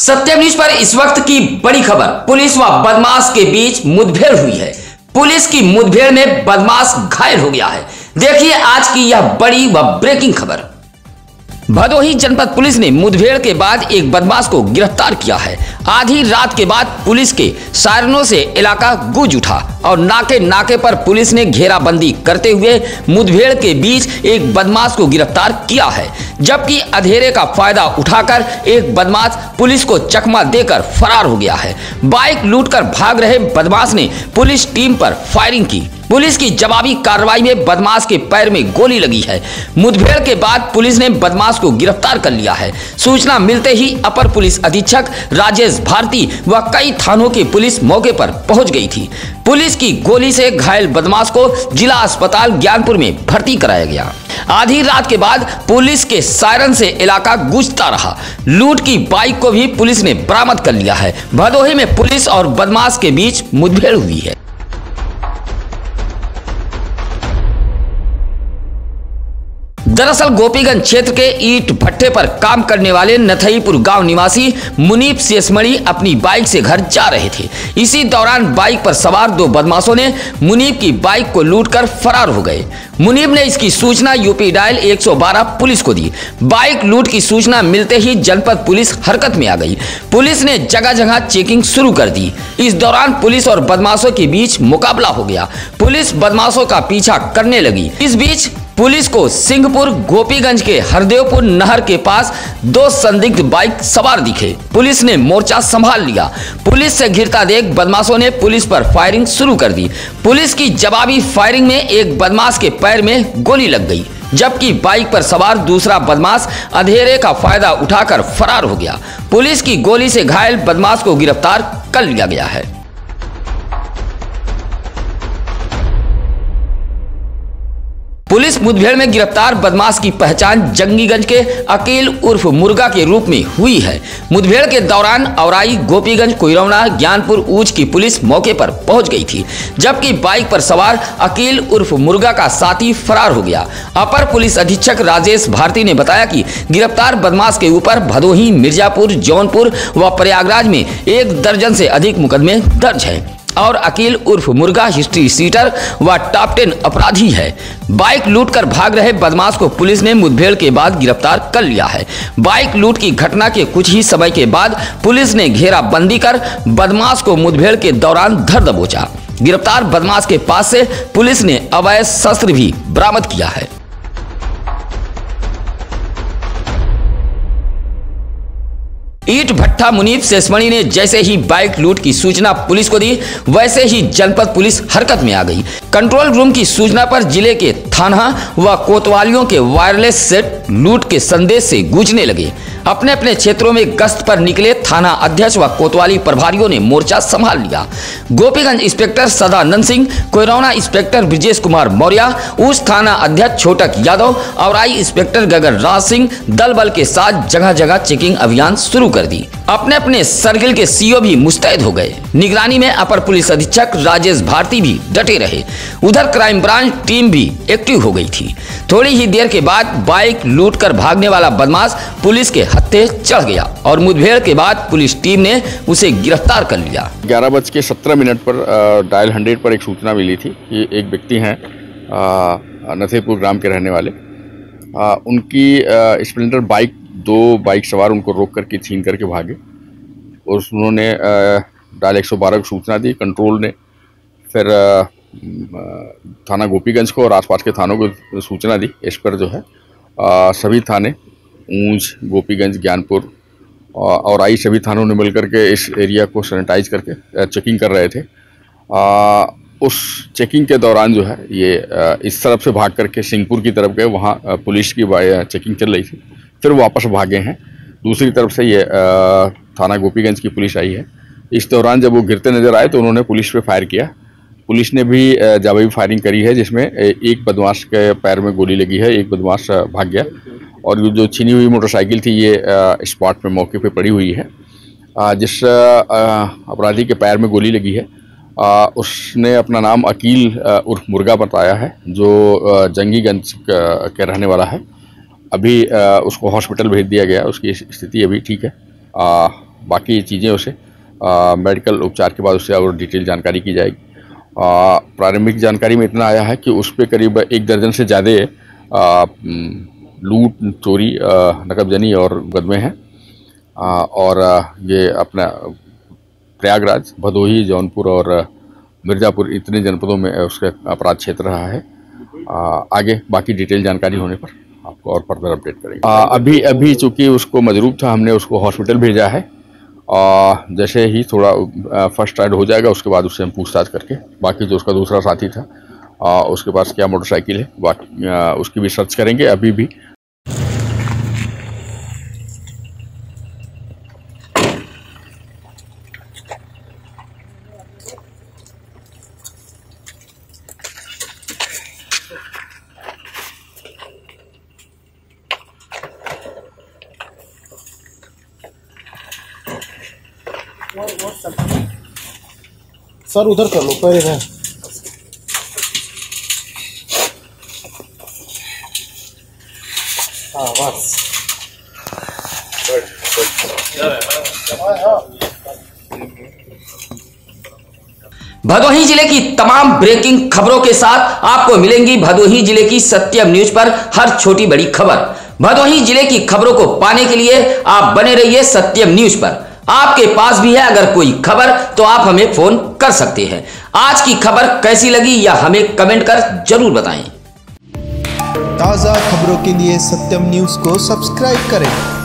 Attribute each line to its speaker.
Speaker 1: सत्यम news पर इस वक्त की बड़ी खबर, पुलिस व बदमाश के बीच मुठभेड़ हुई है। पुलिस की मुठभेड़ में बदमाश घायल हो गया है। देखिए आज की यह बड़ी व ब्रेकिंग खबर। भदोही जनपद पुलिस ने मुठभेड़ के बाद एक बदमाश को गिरफ्तार किया है। आधी रात के बाद पुलिस के सायरनों से इलाका गूंज उठा और नाके नाके पर पुलिस ने घेराबंदी करते हुए मुठभेड़ के बीच एक बदमाश को गिरफ्तार किया है। जबकि अंधेरे का फायदा उठाकर एक बदमाश पुलिस को चकमा देकर फरार हो गया है। बाइक लूटकर भाग रहे बदमाश ने पुलिस टीम पर फायरिंग की। पुलिस की जवाबी कार्रवाई में बदमाश के पैर में गोली लगी है। मुठभेड़ के बाद पुलिस ने बदमाश को गिरफ्तार कर लिया है। सूचना मिलते ही अपर पुलिस अधीक्षक राजेश भारती व कई थानों की पुलिस मौके पर पहुंच गई थी। पुलिस की गोली से घायल बदमाश को जिला अस्पताल ज्ञानपुर में भर्ती कराया गया। आधी रात के बाद पुलिस के सायरन से इलाका गूंजता रहा। लूट की बाइक को भी पुलिस ने बरामद कर लिया है। भदोही में पुलिस और बदमाश के बीच मुठभेड़ हुई है। दरअसल गोपीगंज क्षेत्र के ईंट भट्टे पर काम करने वाले नथईपुर गांव निवासी मुनीप शेषमणि अपनी बाइक से घर जा रहे थे। इसी दौरान बाइक पर सवार दो बदमाशों ने मुनीप की बाइक को लूटकर फरार हो गए। मुनीप ने इसकी सूचना यूपी डायल 112 पुलिस को दी। बाइक लूट की सूचना मिलते ही जनपद पुलिस हरकत में आ गई। पुलिस ने जगह जगह चेकिंग शुरू कर दी। इस दौरान पुलिस और बदमाशों के बीच मुकाबला हो गया। पुलिस बदमाशों का पीछा करने लगी। इस बीच पुलिस को सिंहपुर गोपीगंज के हरदेवपुर नहर के पास दो संदिग्ध बाइक सवार दिखे। पुलिस ने मोर्चा संभाल लिया। पुलिस से घिरता देख बदमाशों ने पुलिस पर फायरिंग शुरू कर दी। पुलिस की जवाबी फायरिंग में एक बदमाश के पैर में गोली लग गई, जबकि बाइक पर सवार दूसरा बदमाश अंधेरे का फायदा उठाकर फरार हो गया। पुलिस की गोली से घायल बदमाश को गिरफ्तार कर लिया गया है। पुलिस मुठभेड़ में गिरफ्तार बदमाश की पहचान जंगीगंज के अकील उर्फ मुर्गा के रूप में हुई है। मुठभेड़ के दौरान औराई, गोपीगंज, कोइरौना, ज्ञानपुर ऊंच की पुलिस मौके पर पहुंच गई थी, जबकि बाइक पर सवार अकील उर्फ मुर्गा का साथी फरार हो गया। अपर पुलिस अधीक्षक राजेश भारती ने बताया कि गिरफ्तार बदमाश के ऊपर भदोही, मिर्जापुर, जौनपुर व प्रयागराज में 1 दर्जन से अधिक मुकदमे दर्ज हैं और अकील उर्फ मुर्गा हिस्ट्री सीटर व टॉप 10 अपराधी है। बाइक लूटकर भाग रहे बदमाश को पुलिस ने मुठभेड़ के बाद गिरफ्तार कर लिया है। बाइक लूट की घटना के कुछ ही समय के बाद पुलिस ने घेराबंदी कर बदमाश को मुठभेड़ के दौरान धर दबोचा। गिरफ्तार बदमाश के पास से पुलिस ने अवैध शस्त्र भी बरामद किया है। ईंट भट्टा मुनीप शेषमणि ने जैसे ही बाइक लूट की सूचना पुलिस को दी, वैसे ही जनपद पुलिस हरकत में आ गई। कंट्रोल रूम की सूचना पर जिले के थाना व कोतवालियों के वायरलेस सेट लूट के संदेश से गूंजने लगे। अपने अपने क्षेत्रों में गश्त पर निकले थाना अध्यक्ष व कोतवाली प्रभारियों ने मोर्चा संभाल लिया। गोपीगंज इंस्पेक्टर सदानंद सिंह, कोइरौना इंस्पेक्टर ब्रिजेश कुमार मौर्य, उस थाना अध्यक्ष छोटक यादव, औराई इंस्पेक्टर गगन राज सिंह दल बल के साथ जगह जगह चेकिंग अभियान शुरू कर दी। अपने अपने सर्किल के सीओ भी मुस्तैद हो गए। निगरानी में अपर पुलिस अधीक्षक राजेश भारती भी डटे रहे। उधर क्राइम ब्रांच टीम भी एक्टिव हो गई थी। थोड़ी ही देर के बाद बाइक लूटकर भागने वाला बदमाश पुलिस के हत्थे चढ़ गया और मुठभेड़ के बाद पुलिस टीम ने उसे गिरफ्तार कर लिया।
Speaker 2: 11:17 पर डायल 100 पर एक सूचना मिली थी कि एक व्यक्ति हैं नथईपुर ग्राम के रहने वाले, उनकी स्प्लेंडर बाइक, 2 बाइक सवार उनको रोक करके छीन करके भागे और उन्होंने डायल 112 को सूचना दी। कंट्रोल ने फिर थाना गोपीगंज को और आसपास के थानों को सूचना दी। इस पर जो है सभी थाने ऊंच, गोपीगंज, ज्ञानपुर और आई सभी थानों ने मिलकर के इस एरिया को सैनिटाइज करके चेकिंग कर रहे थे। उस चेकिंग के दौरान जो है ये इस तरफ से भाग करके सिंहपुर की तरफ गए, वहाँ पुलिस की चेकिंग चल रही थी, फिर वापस भागे हैं। दूसरी तरफ से ये थाना गोपीगंज की पुलिस आई है। इस दौरान जब वो गिरते नजर आए तो उन्होंने पुलिस पे फायर किया। पुलिस ने भी जवाबी फायरिंग करी है, जिसमें एक बदमाश के पैर में गोली लगी है, एक बदमाश भाग गया और जो छीनी हुई मोटरसाइकिल थी ये स्पॉट पे मौके पे पड़ी हुई है। जिस अपराधी के पैर में गोली लगी है उसने अपना नाम अकील उर्फ मुर्गा बताया है, जो जंगीगंज के रहने वाला है। अभी उसको हॉस्पिटल भेज दिया गया, उसकी स्थिति अभी ठीक है। बाकी चीज़ें उसे मेडिकल उपचार के बाद उससे और डिटेल जानकारी की जाएगी। प्रारंभिक जानकारी में इतना आया है कि उस पर करीब 1 दर्जन से ज़्यादा लूट, चोरी, नकबजनी और मुकदमे हैं। और ये अपना प्रयागराज, भदोही, जौनपुर और मिर्ज़ापुर इतने जनपदों में उसका अपराध क्षेत्र रहा है। आगे बाकी डिटेल जानकारी होने पर आपको और फर्दर अपडेट करेंगे। अभी चूँकि उसको मजरूब था, हमने उसको हॉस्पिटल भेजा है। जैसे ही थोड़ा फर्स्ट एड हो जाएगा उसके बाद उससे हम पूछताछ करके बाकी जो उसका दूसरा साथी था उसके पास क्या मोटरसाइकिल है बाकी उसकी भी सर्च करेंगे। अभी भी
Speaker 3: सर उधर कर लो पहले है। हाँ बस
Speaker 1: भदोही जिले की तमाम ब्रेकिंग खबरों के साथ आपको मिलेंगी भदोही जिले की सत्यम न्यूज पर हर छोटी बड़ी खबर। भदोही जिले की खबरों को पाने के लिए आप बने रहिए सत्यम न्यूज पर। आपके पास भी है अगर कोई खबर तो आप हमें फोन कर सकते हैं। आज की खबर कैसी लगी या हमें कमेंट कर जरूर बताएं।
Speaker 4: ताज़ा खबरों के लिए सत्यम न्यूज़ को सब्सक्राइब करें।